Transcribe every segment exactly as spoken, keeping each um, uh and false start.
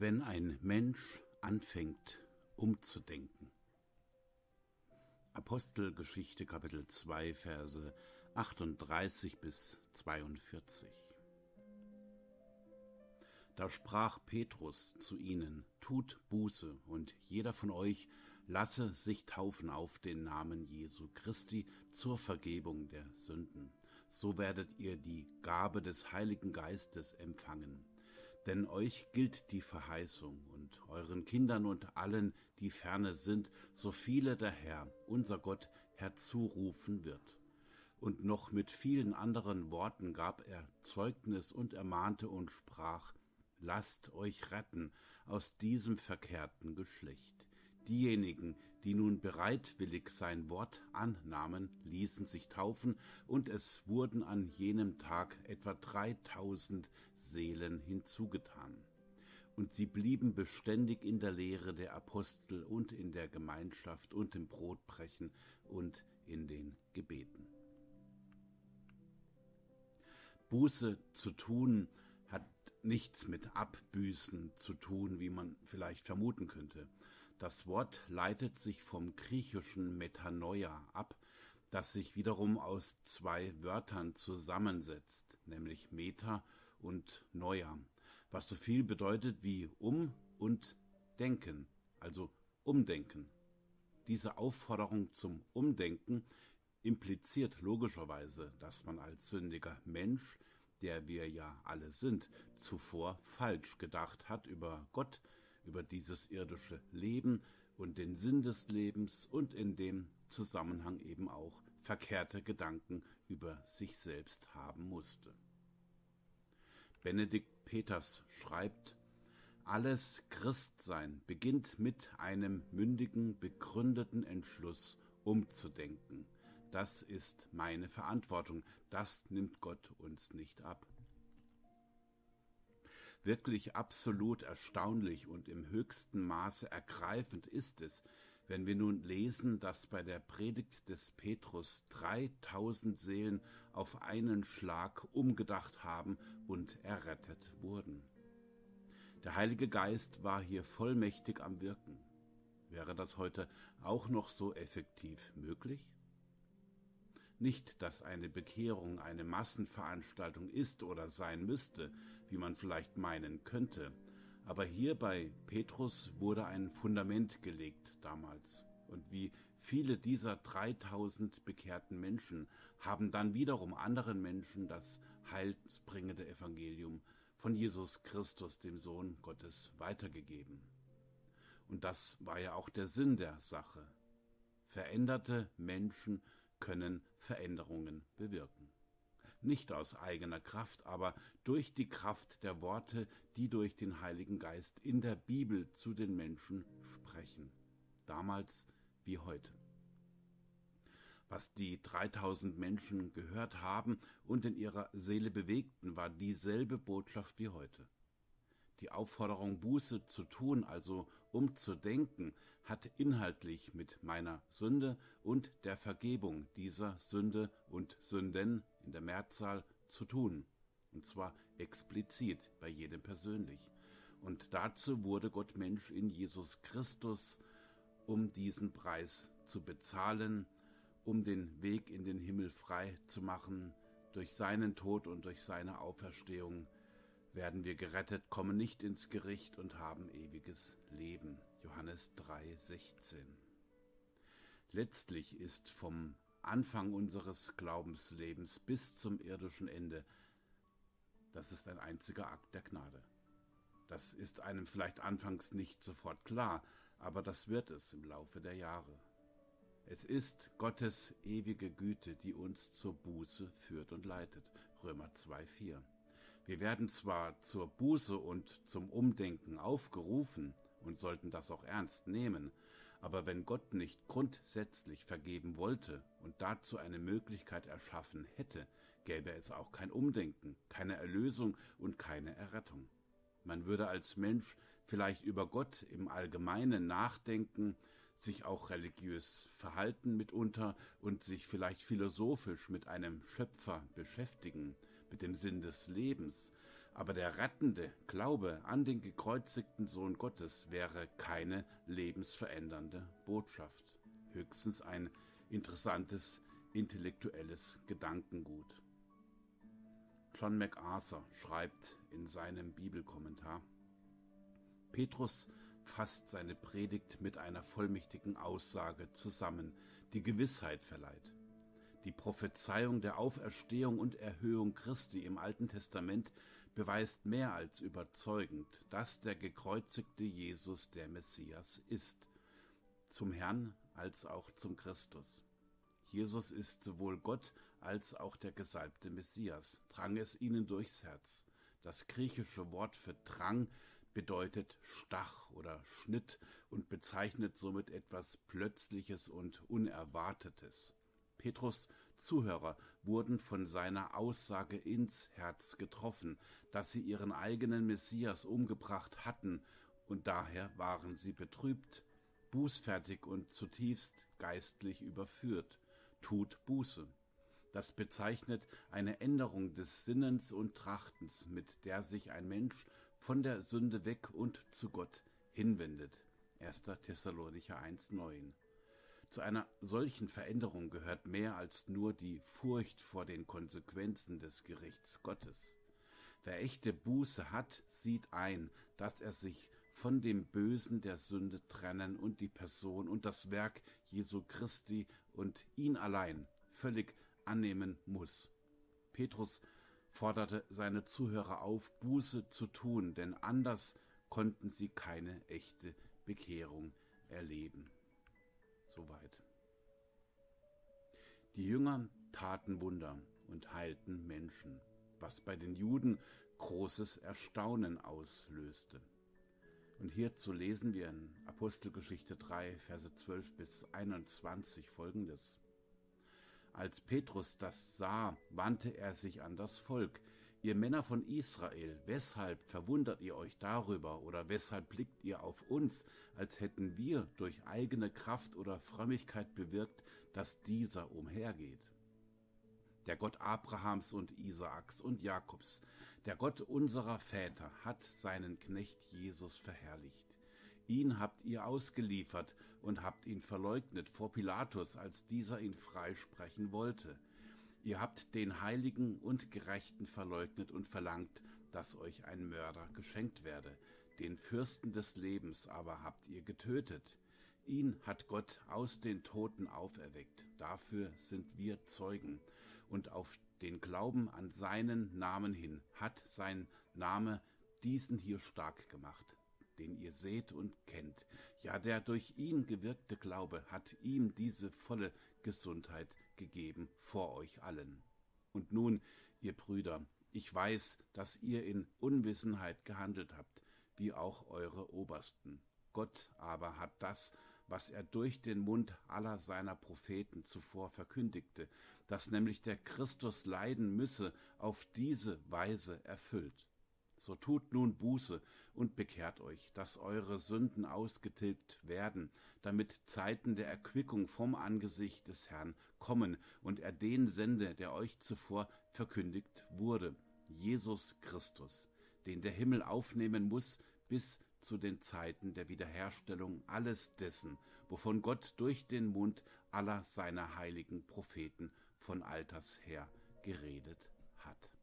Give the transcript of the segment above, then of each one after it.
Wenn ein Mensch anfängt umzudenken. Apostelgeschichte Kapitel zwei, Verse achtunddreißig bis zweiundvierzig. Da sprach Petrus zu ihnen: Tut Buße, und jeder von euch lasse sich taufen auf den Namen Jesu Christi zur Vergebung der Sünden. So werdet ihr die Gabe des Heiligen Geistes empfangen. Denn euch gilt die Verheißung, und euren Kindern und allen, die ferne sind, so viele der Herr, unser Gott, herzurufen wird. Und noch mit vielen anderen Worten gab er Zeugnis und ermahnte und sprach: Lasst euch retten aus diesem verkehrten Geschlecht. Diejenigen, die nun bereitwillig sein Wort annahmen, ließen sich taufen, und es wurden an jenem Tag etwa dreitausend Seelen hinzugetan. Und sie blieben beständig in der Lehre der Apostel und in der Gemeinschaft und im Brotbrechen und in den Gebeten. Buße zu tun hat nichts mit Abbüßen zu tun, wie man vielleicht vermuten könnte. Das Wort leitet sich vom griechischen Metanoia ab, das sich wiederum aus zwei Wörtern zusammensetzt, nämlich Meta und Noia, was so viel bedeutet wie um und denken, also umdenken. Diese Aufforderung zum Umdenken impliziert logischerweise, dass man als sündiger Mensch, der wir ja alle sind, zuvor falsch gedacht hat über Gott, über dieses irdische Leben und den Sinn des Lebens und in dem Zusammenhang eben auch verkehrte Gedanken über sich selbst haben musste. Benedikt Peters schreibt: Alles Christsein beginnt mit einem mündigen, begründeten Entschluss, umzudenken. Das ist meine Verantwortung, das nimmt Gott uns nicht ab. Wirklich absolut erstaunlich und im höchsten Maße ergreifend ist es, wenn wir nun lesen, dass bei der Predigt des Petrus dreitausend Seelen auf einen Schlag umgedacht haben und errettet wurden. Der Heilige Geist war hier vollmächtig am Wirken. Wäre das heute auch noch so effektiv möglich? Nicht, dass eine Bekehrung eine Massenveranstaltung ist oder sein müsste, wie man vielleicht meinen könnte. Aber hier bei Petrus wurde ein Fundament gelegt damals. Und wie viele dieser dreitausend bekehrten Menschen haben dann wiederum anderen Menschen das heilsbringende Evangelium von Jesus Christus, dem Sohn Gottes, weitergegeben. Und das war ja auch der Sinn der Sache. Veränderte Menschen können Veränderungen bewirken. Nicht aus eigener Kraft, aber durch die Kraft der Worte, die durch den Heiligen Geist in der Bibel zu den Menschen sprechen. Damals wie heute. Was die dreitausend Menschen gehört haben und in ihrer Seele bewegten, war dieselbe Botschaft wie heute. Die Aufforderung, Buße zu tun, also umzudenken, hat inhaltlich mit meiner Sünde und der Vergebung dieser Sünde und Sünden in der Mehrzahl zu tun. Und zwar explizit bei jedem persönlich. Und dazu wurde Gott Mensch in Jesus Christus, um diesen Preis zu bezahlen, um den Weg in den Himmel frei zu machen. Durch seinen Tod und durch seine Auferstehung werden wir gerettet, kommen nicht ins Gericht und haben ewiges Leben. Johannes drei, sechzehn. Letztlich ist vom Anfang unseres Glaubenslebens bis zum irdischen Ende, das ist ein einziger Akt der Gnade. Das ist einem vielleicht anfangs nicht sofort klar, aber das wird es im Laufe der Jahre. Es ist Gottes ewige Güte, die uns zur Buße führt und leitet. Römer zwei, vier. Wir werden zwar zur Buße und zum Umdenken aufgerufen und sollten das auch ernst nehmen, aber wenn Gott nicht grundsätzlich vergeben wollte und dazu eine Möglichkeit erschaffen hätte, gäbe es auch kein Umdenken, keine Erlösung und keine Errettung. Man würde als Mensch vielleicht über Gott im Allgemeinen nachdenken, sich auch religiös verhalten mitunter und sich vielleicht philosophisch mit einem Schöpfer beschäftigen, mit dem Sinn des Lebens. Aber der rettende Glaube an den gekreuzigten Sohn Gottes wäre keine lebensverändernde Botschaft, höchstens ein interessantes intellektuelles Gedankengut. John MacArthur schreibt in seinem Bibelkommentar: Petrus fasst seine Predigt mit einer vollmächtigen Aussage zusammen, die Gewissheit verleiht. Die Prophezeiung der Auferstehung und Erhöhung Christi im Alten Testament beweist mehr als überzeugend, dass der gekreuzigte Jesus der Messias ist, zum Herrn als auch zum Christus. Jesus ist sowohl Gott als auch der gesalbte Messias, drang es ihnen durchs Herz. Das griechische Wort für Drang bedeutet Stach oder Schnitt und bezeichnet somit etwas Plötzliches und Unerwartetes. Petrus' Zuhörer wurden von seiner Aussage ins Herz getroffen, dass sie ihren eigenen Messias umgebracht hatten, und daher waren sie betrübt, bußfertig und zutiefst geistlich überführt. Tut Buße. Das bezeichnet eine Änderung des Sinnens und Trachtens, mit der sich ein Mensch von der Sünde weg und zu Gott hinwendet. erster Thessalonicher eins neun. Zu einer solchen Veränderung gehört mehr als nur die Furcht vor den Konsequenzen des Gerichts Gottes. Wer echte Buße hat, sieht ein, dass er sich von dem Bösen der Sünde trennen und die Person und das Werk Jesu Christi und ihn allein völlig annehmen muss. Petrus forderte seine Zuhörer auf, Buße zu tun, denn anders konnten sie keine echte Bekehrung erleben. Soweit. Die Jünger taten Wunder und heilten Menschen, was bei den Juden großes Erstaunen auslöste. Und hierzu lesen wir in Apostelgeschichte drei, Verse zwölf bis einundzwanzig folgendes. Als Petrus das sah, wandte er sich an das Volk. Ihr Männer von Israel, weshalb verwundert ihr euch darüber oder weshalb blickt ihr auf uns, als hätten wir durch eigene Kraft oder Frömmigkeit bewirkt, dass dieser umhergeht? Der Gott Abrahams und Isaaks und Jakobs, der Gott unserer Väter, hat seinen Knecht Jesus verherrlicht. Ihn habt ihr ausgeliefert und habt ihn verleugnet vor Pilatus, als dieser ihn freisprechen wollte. Ihr habt den Heiligen und Gerechten verleugnet und verlangt, dass euch ein Mörder geschenkt werde. Den Fürsten des Lebens aber habt ihr getötet. Ihn hat Gott aus den Toten auferweckt. Dafür sind wir Zeugen. Und auf den Glauben an seinen Namen hin hat sein Name diesen hier stark gemacht, den ihr seht und kennt. Ja, der durch ihn gewirkte Glaube hat ihm diese volle Gesundheit gegeben vor euch allen. Und nun, ihr Brüder, ich weiß, dass ihr in Unwissenheit gehandelt habt, wie auch eure Obersten. Gott aber hat das, was er durch den Mund aller seiner Propheten zuvor verkündigte, dass nämlich der Christus leiden müsse, auf diese Weise erfüllt. So tut nun Buße und bekehrt euch, dass eure Sünden ausgetilgt werden, damit Zeiten der Erquickung vom Angesicht des Herrn kommen und er den sende, der euch zuvor verkündigt wurde, Jesus Christus, den der Himmel aufnehmen muss bis zu den Zeiten der Wiederherstellung alles dessen, wovon Gott durch den Mund aller seiner heiligen Propheten von alters her geredet hat.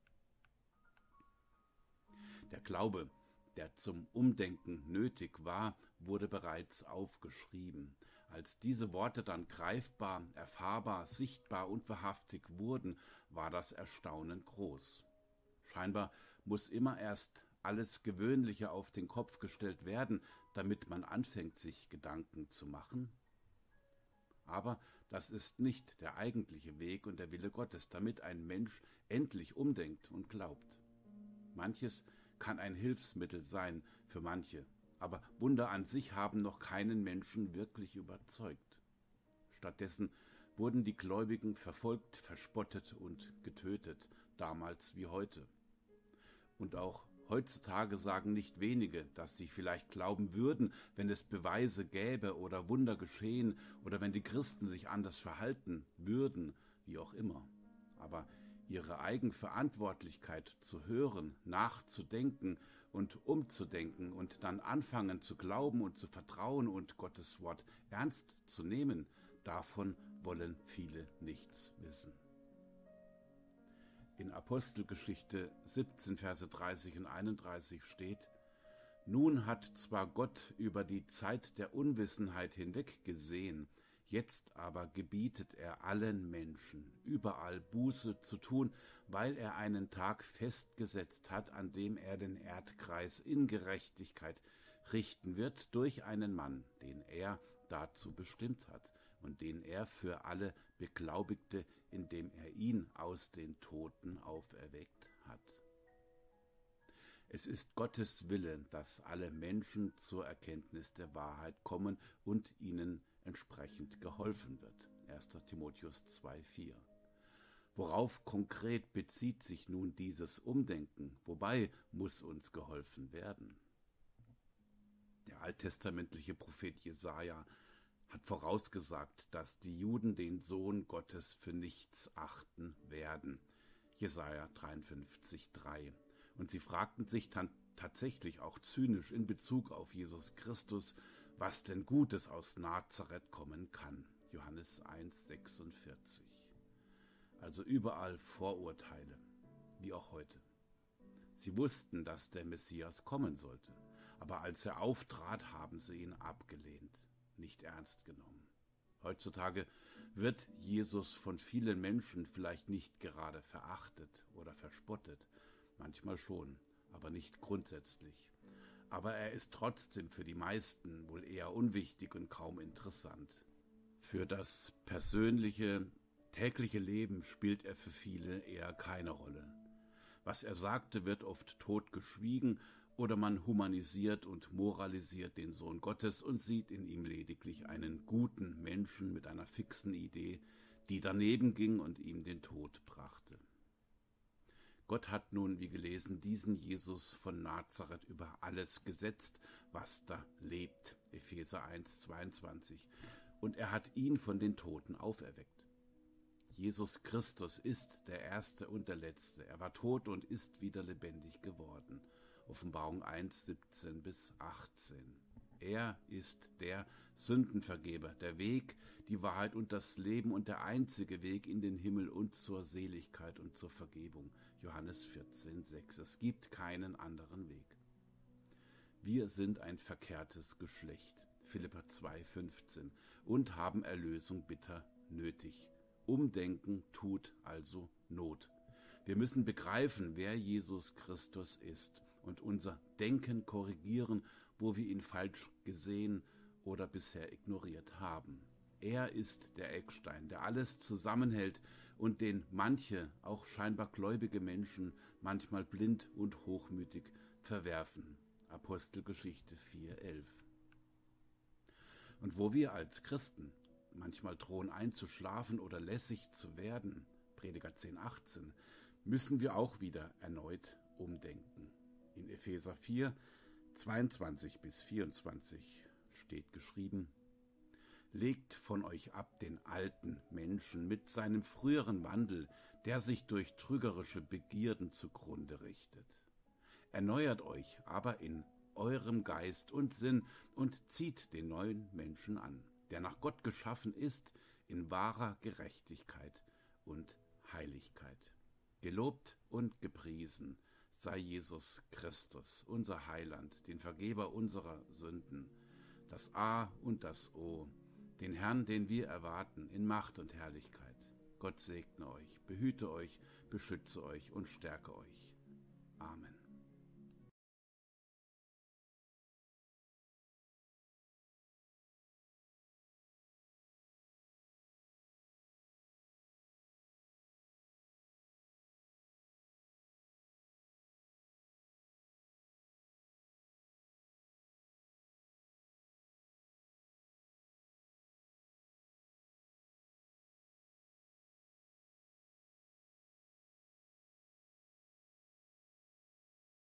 Der Glaube, der zum Umdenken nötig war, wurde bereits aufgeschrieben. Als diese Worte dann greifbar, erfahrbar, sichtbar und wahrhaftig wurden, war das Erstaunen groß. Scheinbar muss immer erst alles Gewöhnliche auf den Kopf gestellt werden, damit man anfängt, sich Gedanken zu machen. Aber das ist nicht der eigentliche Weg und der Wille Gottes, damit ein Mensch endlich umdenkt und glaubt. Manches kann ein Hilfsmittel sein für manche, aber Wunder an sich haben noch keinen Menschen wirklich überzeugt. Stattdessen wurden die Gläubigen verfolgt, verspottet und getötet, damals wie heute. Und auch heutzutage sagen nicht wenige, dass sie vielleicht glauben würden, wenn es Beweise gäbe oder Wunder geschehen oder wenn die Christen sich anders verhalten würden, wie auch immer. Aber ihre Eigenverantwortlichkeit zu hören, nachzudenken und umzudenken und dann anfangen zu glauben und zu vertrauen und Gottes Wort ernst zu nehmen, davon wollen viele nichts wissen. In Apostelgeschichte siebzehn, Verse dreißig und einunddreißig steht: Nun hat zwar Gott über die Zeit der Unwissenheit hinweg gesehen, jetzt aber gebietet er allen Menschen, überall Buße zu tun, weil er einen Tag festgesetzt hat, an dem er den Erdkreis in Gerechtigkeit richten wird durch einen Mann, den er dazu bestimmt hat und den er für alle beglaubigte, indem er ihn aus den Toten auferweckt hat. Es ist Gottes Wille, dass alle Menschen zur Erkenntnis der Wahrheit kommen und ihnen entsprechend geholfen wird. erster Timotheus zwei, vier. Worauf konkret bezieht sich nun dieses Umdenken? Wobei muss uns geholfen werden? Der alttestamentliche Prophet Jesaja hat vorausgesagt, dass die Juden den Sohn Gottes für nichts achten werden. Jesaja dreiundfünfzig, drei. Und sie fragten sich dann tatsächlich auch zynisch in Bezug auf Jesus Christus, was denn Gutes aus Nazareth kommen kann. Johannes eins, sechsundvierzig. Also überall Vorurteile, wie auch heute. Sie wussten, dass der Messias kommen sollte, aber als er auftrat, haben sie ihn abgelehnt, nicht ernst genommen. Heutzutage wird Jesus von vielen Menschen vielleicht nicht gerade verachtet oder verspottet, manchmal schon, aber nicht grundsätzlich. Aber er ist trotzdem für die meisten wohl eher unwichtig und kaum interessant. Für das persönliche, tägliche Leben spielt er für viele eher keine Rolle. Was er sagte, wird oft totgeschwiegen oder man humanisiert und moralisiert den Sohn Gottes und sieht in ihm lediglich einen guten Menschen mit einer fixen Idee, die daneben ging und ihm den Tod brachte. Gott hat nun, wie gelesen, diesen Jesus von Nazareth über alles gesetzt, was da lebt. Epheser eins, zweiundzwanzig. Und er hat ihn von den Toten auferweckt. Jesus Christus ist der Erste und der Letzte. Er war tot und ist wieder lebendig geworden. Offenbarung eins, siebzehn bis achtzehn. Er ist der Sündenvergeber, der Weg, die Wahrheit und das Leben und der einzige Weg in den Himmel und zur Seligkeit und zur Vergebung. Johannes vierzehn, sechs. Es gibt keinen anderen Weg. Wir sind ein verkehrtes Geschlecht. Philipper zwei, fünfzehn. Und haben Erlösung bitter nötig. Umdenken tut also Not. Wir müssen begreifen, wer Jesus Christus ist und unser Denken korrigieren, wo wir ihn falsch gesehen oder bisher ignoriert haben. Er ist der Eckstein, der alles zusammenhält und den manche, auch scheinbar gläubige Menschen, manchmal blind und hochmütig verwerfen. Apostelgeschichte vier, elf. Und wo wir als Christen manchmal drohen einzuschlafen oder lässig zu werden, Prediger zehn, achtzehn, müssen wir auch wieder erneut umdenken. In Epheser vier, zweiundzwanzig bis vierundzwanzig steht geschrieben: Legt von euch ab den alten Menschen mit seinem früheren Wandel, der sich durch trügerische Begierden zugrunde richtet. Erneuert euch aber in eurem Geist und Sinn und zieht den neuen Menschen an, der nach Gott geschaffen ist, in wahrer Gerechtigkeit und Heiligkeit. Gelobt und gepriesen sei Jesus Christus, unser Heiland, den Vergeber unserer Sünden, das A und das O, den Herrn, den wir erwarten, in Macht und Herrlichkeit. Gott segne euch, behüte euch, beschütze euch und stärke euch. Amen.